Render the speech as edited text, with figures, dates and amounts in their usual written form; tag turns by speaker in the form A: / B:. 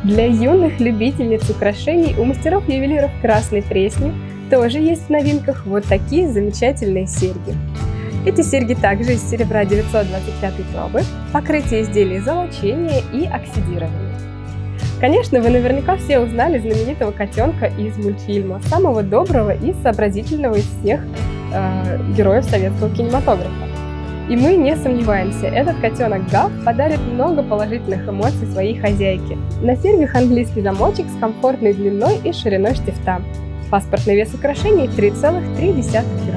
A: Для юных любительниц украшений у мастеров-ювелиров Красной Пресни тоже есть в новинках вот такие замечательные серьги. Эти серьги также из серебра 925 пробы, покрытие изделий золочения и оксидирование. Конечно, вы наверняка все узнали знаменитого котенка из мультфильма, самого доброго и сообразительного из всех героев советского кинематографа. И мы не сомневаемся, этот котенок Гав подарит много положительных эмоций своей хозяйке. На серьгах английский замочек с комфортной длиной и шириной штифта. Паспортный вес украшений 3,3 грамма.